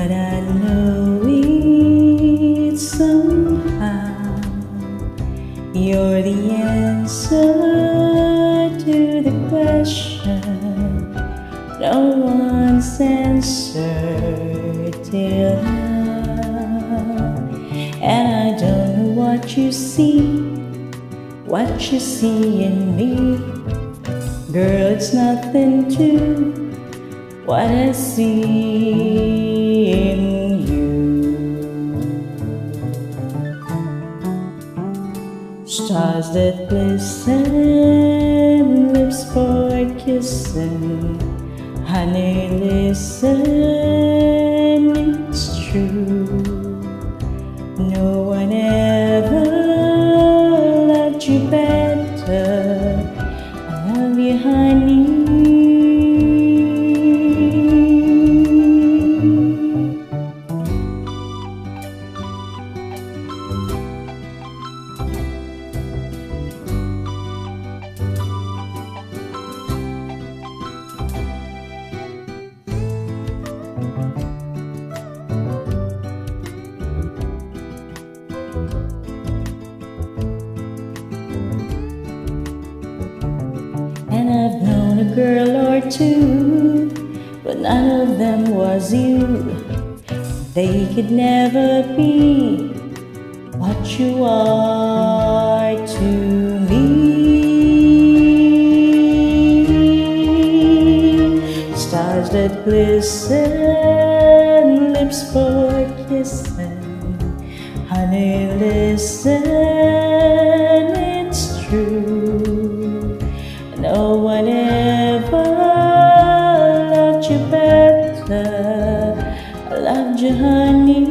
but I know it somehow. You're the answer to the question no one's answered till now. And I don't know what you see in me. Girl, it's nothing to what I see in you. Stars that glisten, lips for kissing. Honey, listen, it's true. No one ever loved you better. I love you, honey. And I've known a girl or two, but none of them was you. They could never be what you are to me. Stars that glisten, lips for kissing. Honey, listen, it's true. No one ever loved you better. I loved you, honey.